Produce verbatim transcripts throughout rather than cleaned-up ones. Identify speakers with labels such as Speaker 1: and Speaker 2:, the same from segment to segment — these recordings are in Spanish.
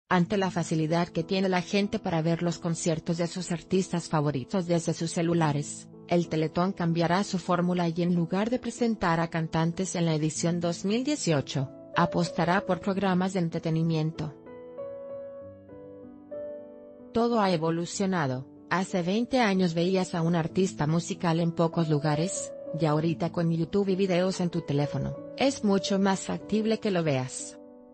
Speaker 1: Ante la facilidad que tiene la gente para ver los conciertos de sus artistas favoritos desde sus celulares, el Teletón cambiará su fórmula y en lugar de presentar a cantantes en la edición dos mil dieciocho, apostará por programas de entretenimiento. Todo ha evolucionado. Hace veinte años veías a un artista musical en pocos lugares, y ahorita con YouTube y videos en tu teléfono, es mucho más factible que lo veas.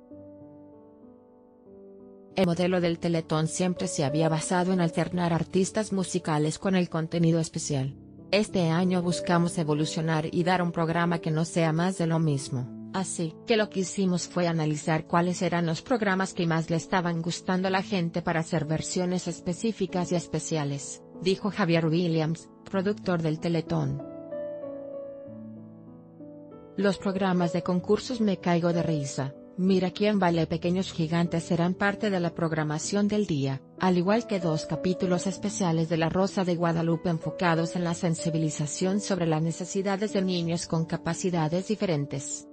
Speaker 1: El modelo del Teletón siempre se había basado en alternar artistas musicales con el contenido especial. Este año buscamos evolucionar y dar un programa que no sea más de lo mismo. Así que lo que hicimos fue analizar cuáles eran los programas que más le estaban gustando a la gente para hacer versiones específicas y especiales, dijo Javier Williams, productor del Teletón. Los programas de concursos Me Caigo de Risa, Mira Quién Baila y Pequeños Gigantes serán parte de la programación del día, al igual que dos capítulos especiales de La Rosa de Guadalupe enfocados en la sensibilización sobre las necesidades de niños con capacidades diferentes.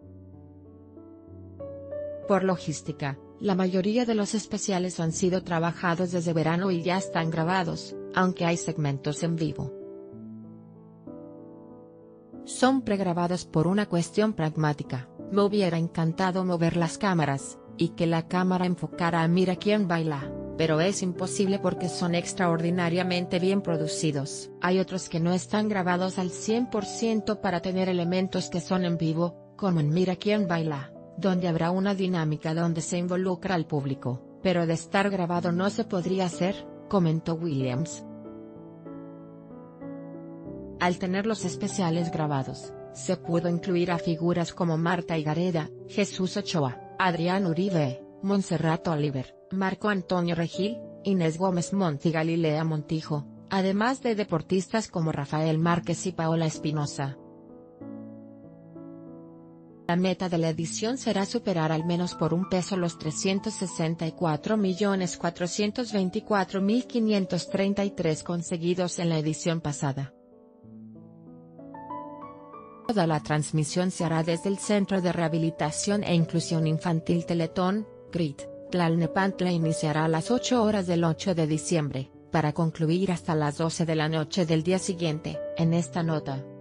Speaker 1: Por logística, la mayoría de los especiales han sido trabajados desde verano y ya están grabados, aunque hay segmentos en vivo. Son pregrabados por una cuestión pragmática. Me hubiera encantado mover las cámaras, y que la cámara enfocara a Mira Quién Baila, pero es imposible porque son extraordinariamente bien producidos. Hay otros que no están grabados al cien por ciento para tener elementos que son en vivo, como en Mira Quién Baila, donde habrá una dinámica donde se involucra al público, pero de estar grabado no se podría hacer, comentó Williams. Al tener los especiales grabados, se pudo incluir a figuras como Marta Higareda, Jesús Ochoa, Adrián Uribe, Montserrat Oliver, Marco Antonio Regil, Inés Gómez Montt y Galilea Montijo, además de deportistas como Rafael Márquez y Paola Espinosa. La meta de la edición será superar al menos por un peso los trescientos sesenta y cuatro millones cuatrocientos veinticuatro mil quinientos treinta y tres conseguidos en la edición pasada. Toda la transmisión se hará desde el Centro de Rehabilitación e Inclusión Infantil Teletón, C R I T, Tlalnepantla iniciará a las ocho horas del ocho de diciembre, para concluir hasta las doce de la noche del día siguiente. En esta nota,